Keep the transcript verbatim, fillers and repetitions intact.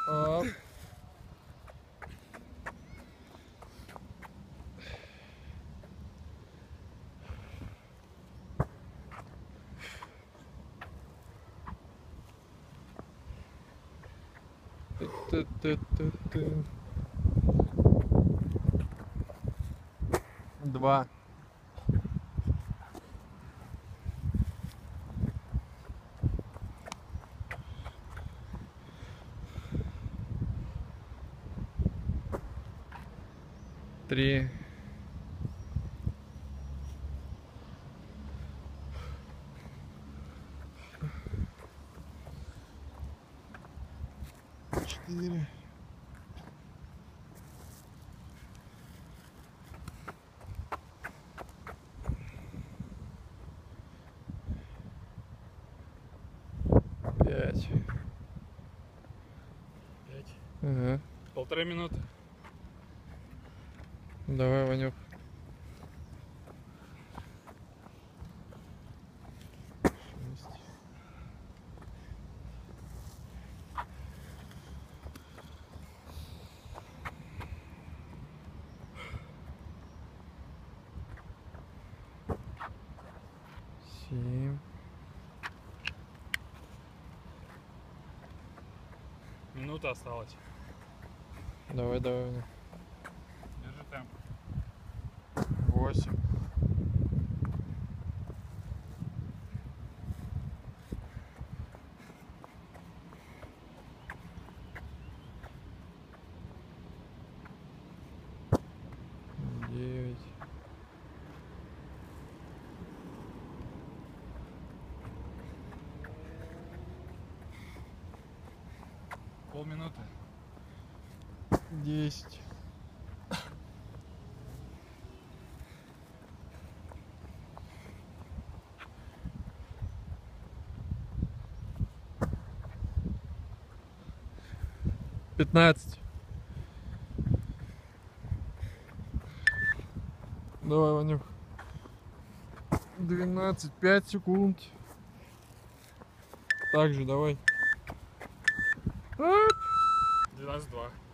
Оп. Ты-ты-ты-ты-ты. Два. Три. Четыре. Пять. Пять. Ага. Полторы минуты. Давай, Ванюк. Шесть. Семь. Минута осталась. Давай, давай, Ванюк. Держи темп. Восемь. Девять. Полминуты. Десять. Пятнадцать. Давай, Ванюк. Двенадцать. Пять секунд. Так же, давай. Двенадцать два.